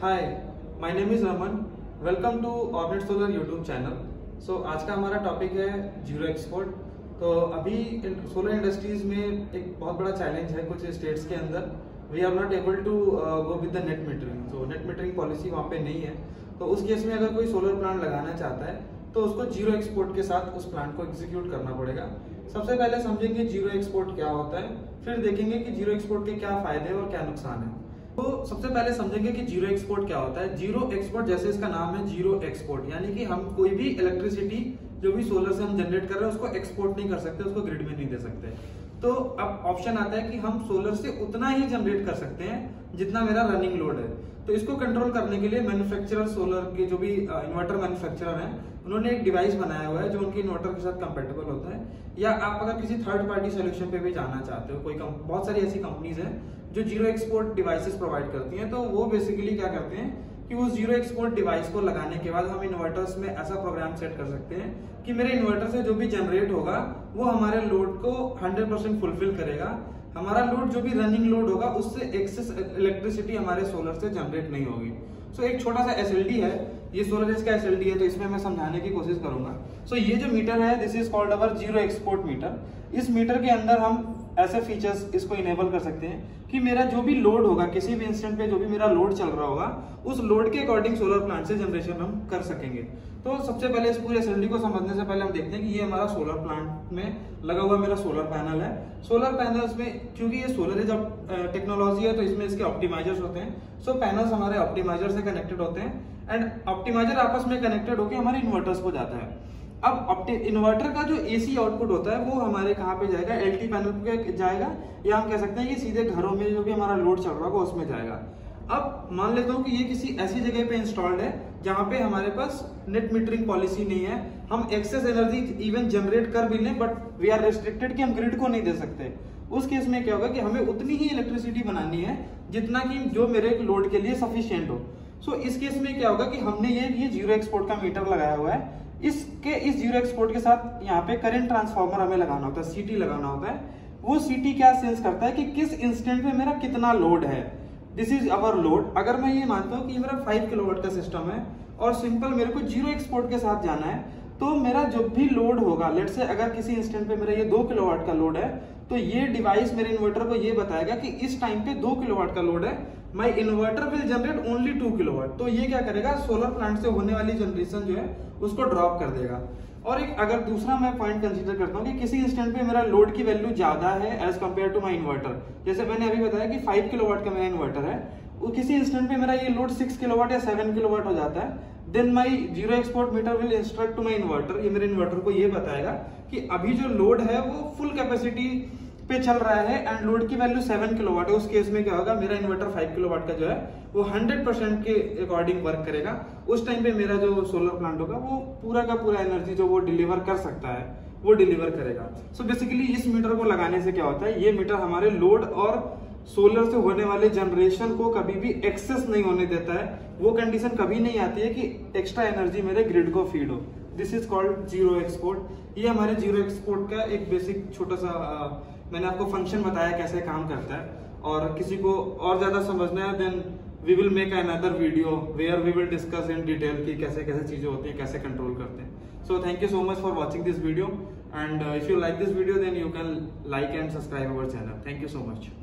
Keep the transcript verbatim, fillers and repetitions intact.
Hi, my name is Raman. Welcome to Orbit Solar YouTube channel. So आज का हमारा topic है जीरो एक्सपोर्ट। तो अभी सोलर इंडस्ट्रीज में एक बहुत बड़ा चैलेंज है कुछ स्टेट्स के अंदर। We are not able to go with the net metering. तो नेट मीटरिंग पॉलिसी वहाँ पे नहीं है। तो उस केस में अगर कोई सोलर प्लांट लगाना चाहता है तो उसको जीरो एक्सपोर्ट के साथ उस प्लांट को एग्जीक्यूट करना पड़ेगा। सबसे पहले समझेंगे जीरो एक्सपोर्ट क्या होता है, फिर देखेंगे कि जीरो एक्सपोर्ट के क्या फायदे और क्या नुकसान है। तो सबसे पहले समझेंगे कि जीरो एक्सपोर्ट क्या होता है। जीरो एक्सपोर्ट जैसे इसका नाम है जीरो एक्सपोर्ट, यानी कि हम कोई भी इलेक्ट्रिसिटी जो भी सोलर से हम जनरेट कर रहे हैं उसको एक्सपोर्ट नहीं कर सकते, उसको ग्रिड में नहीं दे सकते। तो अब ऑप्शन आता है कि हम सोलर से उतना ही जनरेट कर सकते हैं जितना मेरा रनिंग लोड है। तो इसको कंट्रोल करने के लिए मैन्युफैक्चरर सोलर के जो भी इन्वर्टर मैन्युफैक्चरर हैं उन्होंने एक डिवाइस बनाया हुआ है जो उनके इन्वर्टर के साथ कंपेटेबल होता है। या आप अगर किसी थर्ड पार्टी सोल्यूशन पे भी जाना चाहते हो, कोई बहुत सारी ऐसी कंपनीज हैं जो जीरो एक्सपोर्ट डिवाइसेस प्रोवाइड करती हैं। तो वो बेसिकली क्या करते हैं कि उस जीरो एक्सपोर्ट डिवाइस को लगाने के बाद हम इन्वर्टर्स में ऐसा प्रोग्राम सेट कर सकते हैं कि मेरे इन्वर्टर से जो भी जनरेट होगा वो हमारे लोड को हंड्रेड परसेंट फुलफिल करेगा। हमारा लोड जो भी रनिंग लोड होगा उससे एक्सेस इलेक्ट्रिसिटी हमारे सोलर से जनरेट नहीं होगी। सो so, एक छोटा सा एसएलडी है, ये सोलर इसका एसएलडी है, तो इसमें मैं समझाने की कोशिश करूंगा। सो so, ये जो मीटर है this is called our zero export meter. इस मीटर के अंदर हम ऐसे फीचर्स इसको इनेबल कर सकते हैं कि मेरा जो भी लोड होगा किसी भी इंस्टेंट पे जो भी मेरा लोड चल रहा होगा उस लोड के अकॉर्डिंग सोलर प्लांट से जनरेशन हम कर सकेंगे। तो सबसे पहले इस पूरे एसएलडी को समझने से पहले हम देखते हैं कि ये हमारा सोलर प्लांट में लगा हुआ मेरा सोलर पैनल है। सोलर पैनल्स में क्योंकि ये सोलर इज टेक्नोलॉजी है तो इसमें इसके ऑप्टिमाइजर्स होते हैं। सो पैनल्स हमारे ऑप्टिमाइजर से कनेक्टेड होते हैं एंड ऑप्टिमाइजर आपस में कनेक्टेड होकर हमारे इन्वर्टर्स को जाता है। अब इन्वर्टर का जो एसी आउटपुट होता है वो हमारे कहाँ पे जाएगा, एलटी पैनल पे जाएगा, या हम कह सकते हैं कि सीधे घरों में जो भी हमारा लोड चल रहा होगा उसमें जाएगा। अब मान लेता हूँ कि ये किसी ऐसी जगह पे इंस्टॉल्ड है जहाँ पे हमारे पास नेट मीटरिंग पॉलिसी नहीं है, हम एक्सेस एनर्जी इवन जनरेट कर भी लें बट वी आर रिस्ट्रिक्टेड कि हम ग्रिड को नहीं दे सकते। उस केस में क्या होगा कि हमें उतनी ही इलेक्ट्रिसिटी बनानी है जितना कि जो मेरे लोड के लिए सफिशियंट हो। सो इस केस में क्या होगा कि हमने ये ये जीरो एक्सपोर्ट का मीटर लगाया हुआ है। इसके इस जीरो एक्सपोर्ट के साथ यहाँ पे करंट ट्रांसफार्मर हमें लगाना होता है, सीटी लगाना होता है। वो सीटी क्या सेंस करता है कि किस इंस्टेंट में मेरा कितना लोड है। This is our load. अगर मैं ये मानता हूँ कि मेरा फाइव किलोवाट का सिस्टम है और सिंपल मेरे को जीरो एक्सपोर्ट के साथ जाना है, तो मेरा जो भी लोड होगा, लेट से अगर किसी इंस्टेंट पे मेरा ये दो किलोवाट का लोड है तो ये डिवाइस मेरे इन्वर्टर को ये बताएगा कि इस टाइम पे दो किलोवाट का लोड है, my inverter will generate only two kilowatt. तो ये क्या करेगा, सोलर प्लांट से होने वाली जनरेशन जो है उसको ड्रॉप कर देगा। और एक अगर दूसरा मैं पॉइंट कंसीडर करता हूँ कि किसी इंस्टेंट पे मेरा लोड की वैल्यू ज्यादा है as compared to my inverter, जैसे मैंने अभी बताया कि फाइव किलोवाट का मेरा इन्वर्टर है, किसी इंस्टेंट पे मेरा ये लोड सिक्स किलोवाट या सेवन किलोवाट हो जाता है, then my zero export meter will instruct to my inverter. ये मेरे इन्वर्टर को ये बताएगा कि अभी जो लोड है वो फुल कैपेसिटी पे चल रहा है एंड लोड की वैल्यू सेवन किलोवाट है। उस केस में क्या होगा, मेरा इन्वर्टर फाइव किलोवाट का जो है वो हंड्रेड परसेंट के अकॉर्डिंग वर्क करेगा। उस टाइम पे मेरा जो सोलर प्लांट होगा वो पूरा का पूरा एनर्जी जो वो डिलीवर कर सकता है वो डिलीवर करेगा। सो बेसिकली इस मीटर को लगाने से क्या होता है, ये मीटर हमारे लोड और सोलर से होने वाले जनरेशन को कभी भी एक्सेस नहीं होने देता है। वो कंडीशन कभी नहीं आती है कि एक्स्ट्रा एनर्जी मेरे ग्रिड को फीड हो। This is called zero export. ये हमारे जीरो एक्सपोर्ट का एक बेसिक छोटा सा आ, मैंने आपको फंक्शन बताया कैसे काम करता है। और किसी को और ज्यादा समझना है then we will make another video where we will discuss in detail कि कैसे कैसे चीजें होती हैं, कैसे कंट्रोल करते हैं। So thank you so much for watching this video and if you like this video then you can like and subscribe our channel. Thank you so much.